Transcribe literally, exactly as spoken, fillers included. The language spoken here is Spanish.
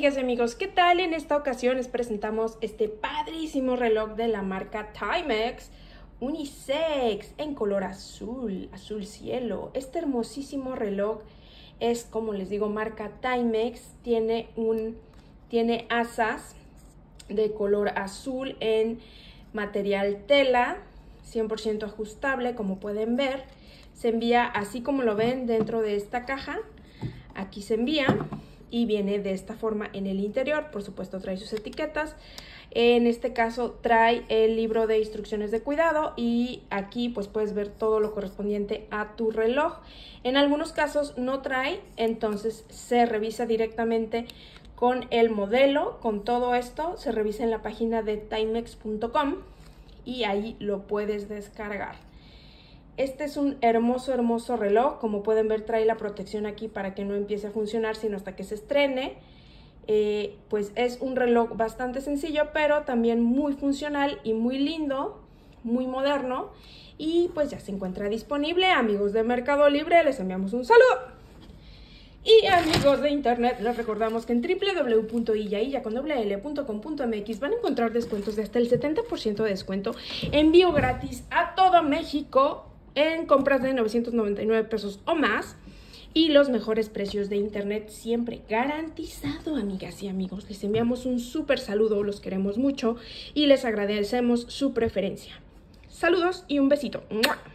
amigas y amigos, ¿qué tal? En esta ocasión les presentamos este padrísimo reloj de la marca Timex Unisex en color azul, azul cielo. Este hermosísimo reloj es, como les digo, marca Timex, tiene, un, tiene asas de color azul en material tela, cien por ciento ajustable, como pueden ver. Se envía así como lo ven dentro de esta caja. Aquí se envía y viene de esta forma en el interior. Por supuesto trae sus etiquetas. En este caso trae el libro de instrucciones de cuidado y aquí pues puedes ver todo lo correspondiente a tu reloj. En algunos casos no trae, entonces se revisa directamente con el modelo. Con todo esto se revisa en la página de timex punto com y ahí lo puedes descargar. Este es un hermoso, hermoso reloj. Como pueden ver, trae la protección aquí para que no empiece a funcionar sino hasta que se estrene. Eh, pues es un reloj bastante sencillo, pero también muy funcional y muy lindo, muy moderno. Y pues ya se encuentra disponible. Amigos de Mercado Libre, les enviamos un saludo. Y amigos de internet, les recordamos que en w w w punto iyaiya punto com punto m x van a encontrar descuentos de hasta el setenta por ciento de descuento, envío gratis a todo México en compras de novecientos noventa y nueve pesos o más y los mejores precios de internet siempre garantizado, amigas y amigos. Les enviamos un súper saludo, los queremos mucho y les agradecemos su preferencia. Saludos y un besito. ¡Mua!